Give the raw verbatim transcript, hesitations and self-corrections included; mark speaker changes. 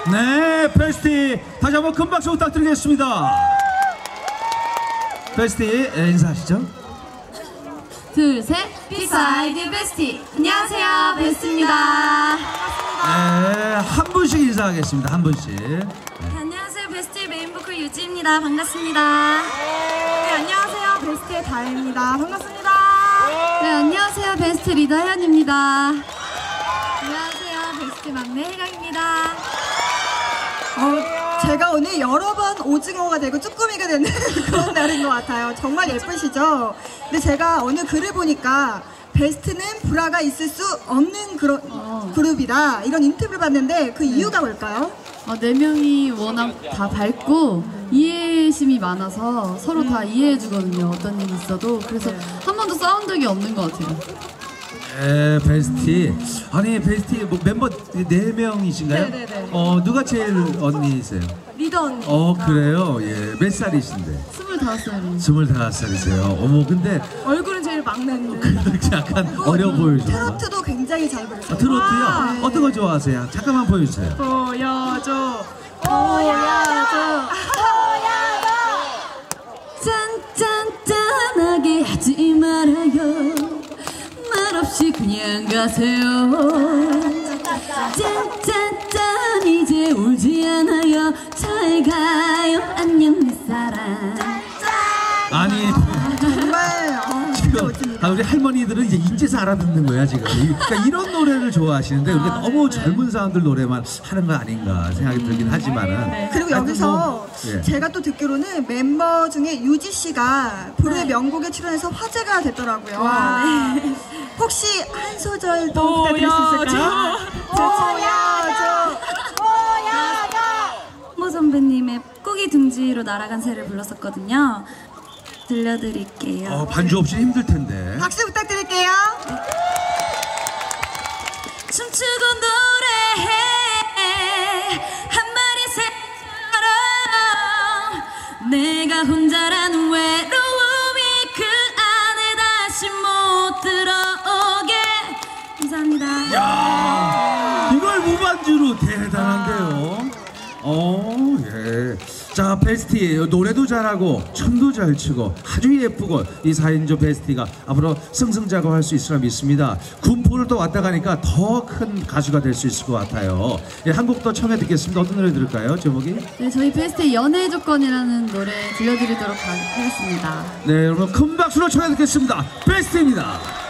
Speaker 1: 네, 베스티 다시 한번 큰 박수 부탁드리겠습니다. 베스티 인사하시죠.
Speaker 2: 둘, 셋, 비사이드 베스티. 안녕하세요, 베스트입니다.
Speaker 1: 네, 한 분씩 인사하겠습니다. 한 분씩. 네.
Speaker 2: 네, 안녕하세요, 베스트의 메인보컬 유지입니다. 반갑습니다.
Speaker 3: 네, 안녕하세요. 베스트의 다혜입니다. 반갑습니다.
Speaker 2: 네, 안녕하세요, 베스트 리더 혜연입니다. 안녕하세요, 베스트 막내 혜경입니다.
Speaker 3: 어, 제가 오늘 여러 번 오징어가 되고 쭈꾸미가 되는 그런 날인 것 같아요. 정말 예쁘시죠? 근데 제가 오늘 글을 보니까 베스트는 불화가 있을 수 없는 그런
Speaker 2: 어.
Speaker 3: 그룹이다, 이런 인터뷰를 봤는데 그 이유가 뭘까요?
Speaker 2: 어, 네 명이 워낙 다 밝고 이해심이 많아서 서로 다 이해해주거든요. 어떤 일이 있어도. 그래서 한 번도 싸운 적이 없는 것 같아요.
Speaker 1: 네, 베스티. 아니, 베스티 뭐 멤버 네 명이신가요?
Speaker 3: 네네네.
Speaker 1: 어, 누가 제일 언니세요?
Speaker 3: 리더 언니.
Speaker 1: 어, 그래요? 예. 몇 살이신데?
Speaker 2: 스물다섯 살이에요.
Speaker 1: 스물다섯 살이세요. 어머, 근데
Speaker 3: 얼굴은 제일 막내인데.
Speaker 1: 그렇게 약간 어려 보여요.
Speaker 3: 트로트도 굉장히 잘 부르세요.
Speaker 1: 아, 트로트요?
Speaker 3: 와, 네.
Speaker 1: 어떤 거 좋아하세요? 잠깐만 보여주세요.
Speaker 3: 보여줘, 보여줘, 보여줘.
Speaker 2: 짠짠짠하게 하지 말아요. 말없이 그냥 가세요. 짠짠짠 이제 울지 않아요. 잘 가요. 안녕 내 사랑.
Speaker 1: 아니,
Speaker 3: 정말 어, 진짜 멋집니다.
Speaker 1: 아, 우리 할머니들은 이제 인제서 알아듣는 거야 지금. 그러니까 이런 노래를 좋아하시는데 우리가
Speaker 3: 아,
Speaker 1: 너무
Speaker 3: 네네.
Speaker 1: 젊은 사람들 노래만 하는 거 아닌가 생각이 들긴 하지만은.
Speaker 3: 그리고
Speaker 1: 하여튼
Speaker 3: 여기서
Speaker 1: 뭐, 예.
Speaker 3: 제가 또 듣기로는 멤버 중에 유지 씨가 불후의 명곡에 출연해서 화제가 됐더라고요. 네. 혹시 한 소절 더 부탁드릴 수 있을까요? 보여줘, 보여줘.
Speaker 2: 모 선배님의 꼬기 둥지로 날아간 새를 불렀었거든요. 들려드릴게요.
Speaker 1: 어, 반주 없이 힘들 텐데.
Speaker 3: 박수 부탁드릴게요.
Speaker 2: 춤추고 노래해 한 마리 새처럼 내가 혼자라는 외로움이 그 안에 다시 못 들어오게. 감사합니다.
Speaker 1: 야, 이걸 무반주로 대단한데요. 어, 예. 자, 베스티 노래도 잘하고 춤도 잘 추고 아주 예쁘고 이 사 인조 베스티가 앞으로 승승장구할 수 있으리라 믿습니다. 군포를 또 왔다 가니까 더 큰 가수가 될 수 있을 것 같아요. 예, 한 곡 더 청해 듣겠습니다. 어떤 노래 들을까요, 제목이?
Speaker 2: 네, 저희 베스트의 연애 조건이라는 노래 들려드리도록 하겠습니다.
Speaker 1: 네, 여러분 큰 박수로 청해 듣겠습니다. 베스티입니다.